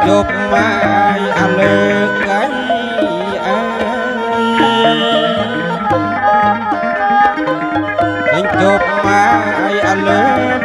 chụp mai ăn lơ cái anh chụp mai ăn lơ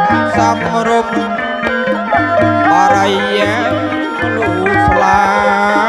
rung បរិយាលូស្លា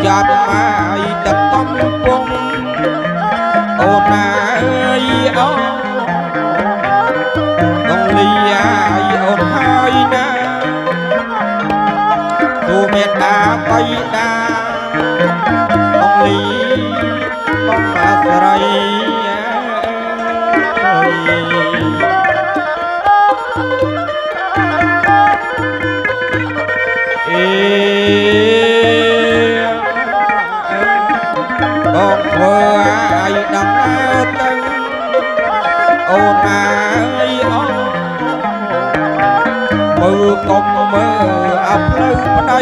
giọt mai đập tâm bông ô nai ô con ly ai ôn hai na tu mẹ đã bay đa con ly con mà sợi con vợ ai đằng áo tân ô nai ô mưa con mưa ập lâu đây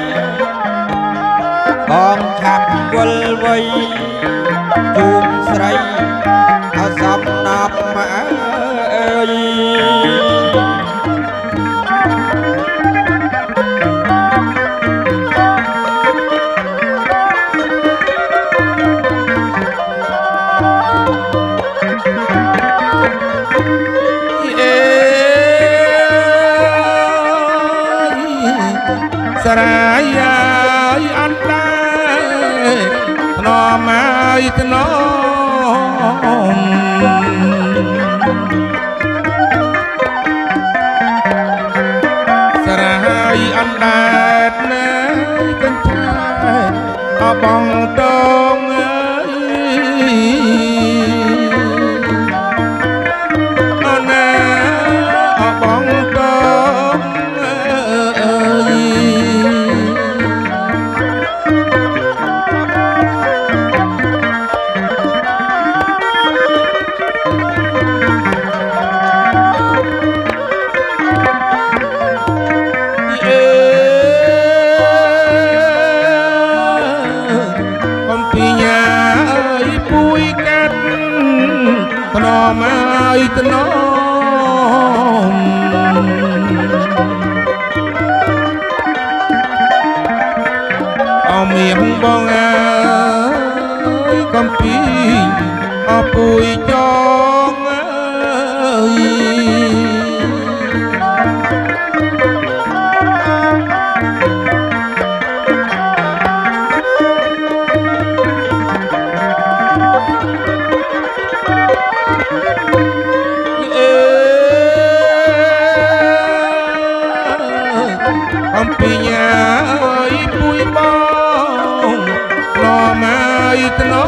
con khắp quên vây chuông sấy ở sông nạp mã ơi Saraya anda no mai no Sarai anda na kan thai abang dong ana abang dong mai tno ông miệng bong ơi con pi ở bụi chong ơi Ampinya ơi bụi bong lo mai tno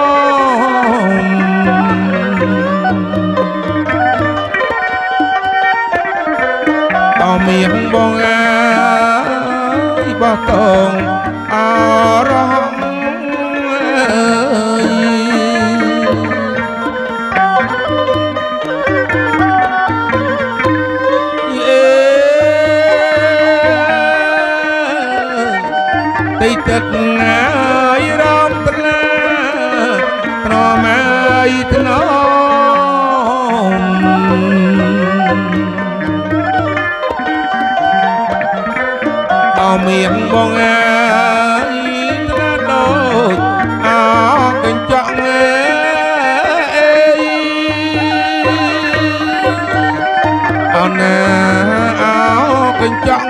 bao miệng bong ơi bao tông ở rong ơi tây tật ai ram tla tro mai tno bao miệng bong ai tla đôi áo cánh chọn áo nè áo cánh chọn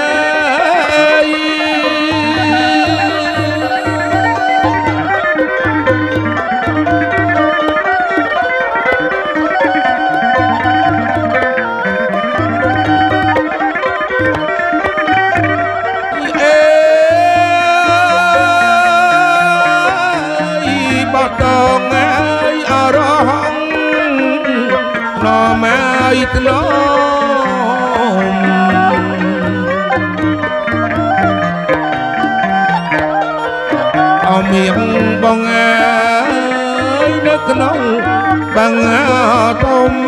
mai tno ông miệng bong ơi nước nông bằng tôm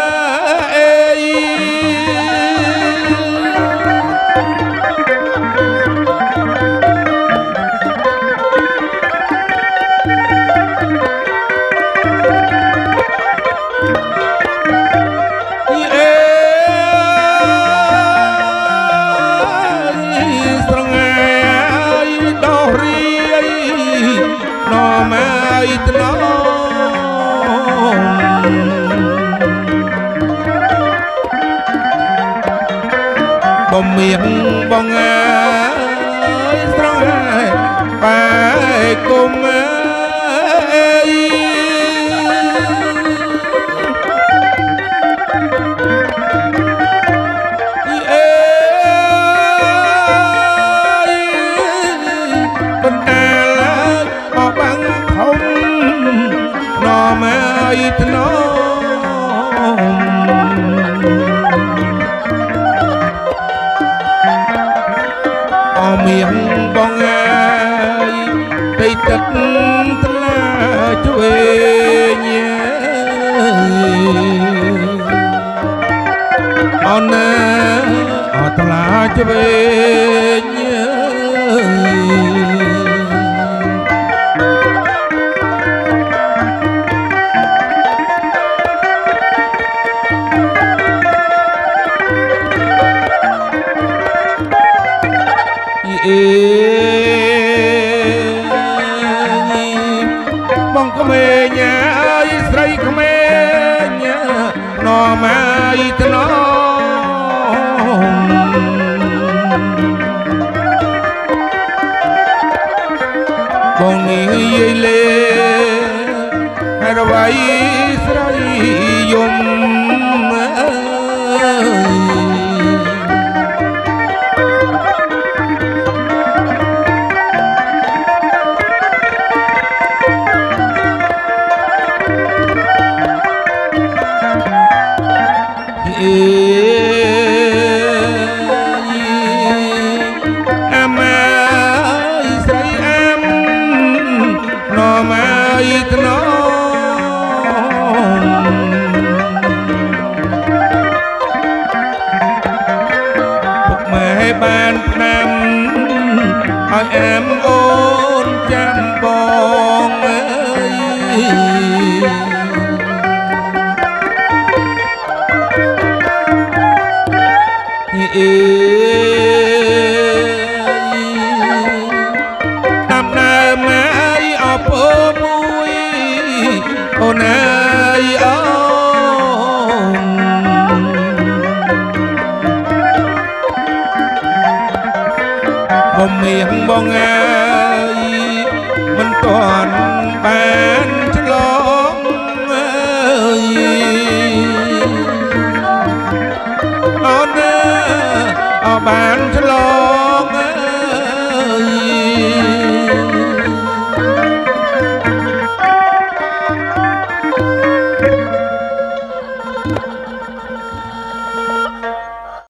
mai tno bom miệng bong ơi ba cùng bên ta là họ băng không nó mai nó miệng bong ai tây tất là chuối nhé on ở là chuối nhé bong có mê nhà Israel có mê nhà nó mai nó bong nghĩ lê hay là vậy Israel dùng ban năm hỏi em ôn chăm bông ơi năm nay mai ở phố mũi ôn ơi miệng bong ai mình toàn bán cho lón ơi on ở bàn